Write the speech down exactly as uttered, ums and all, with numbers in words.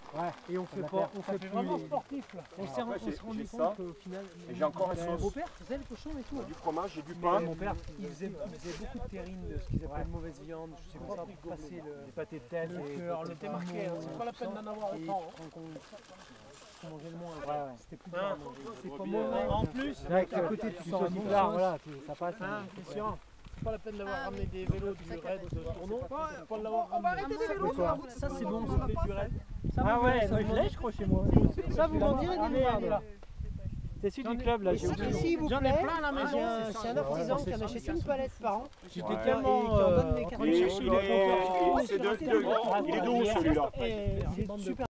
Ouais. Et on fait pas, on fait plus vraiment les- sportif là. On s'est Après, on s'est rendu j'ai compte ça. qu'au final. Et j'ai encore un Mon sauce. beau-père faisait le cochon et tout. Du fromage, j'ai du Mais pain. mon père, il faisait, il faisait beaucoup de terrine, de ce qu'ils appellent de mauvaise viande, je sais pas ça, pour passer le, les pâtés de tête, Le les cœur, le pâtés de thé marqué, piment, hein, c'est pas la peine tout ça. d'en avoir Et autant. quand on, on mangeait le moins, ouais, ouais. C'était plus dur Hein. à manger. C'est pas En mauvais. plus, Avec à côté, tu du sens un saucisson, bon là, sauce. voilà, tu- ça passe. hein, bien sûr. C'est pas la peine d'avoir Ah, ramené oui. des vélos du raid ou de tournon. C'est pas de l'avoir On va ramené. arrêter des vélos Pourquoi sur la route. Ça, c'est bon, On ça va fait pas du ça. raid. Ah ouais, moi je l'ai, je crois, chez moi. Ça, vous m'en direz Ah, des merde. nouvelles. C'est celui du club là, j'ai oublié. S'il vous J'en ai plaît, plein à la maison. j'ai un- c'est un artisan qui en achète une palette par an. J'étais Ouais. tellement. Et qui en donne des euh, cartes. Il est, chercher il les est, compteurs. c'est de, de, il est doux celui-là. Et il est super.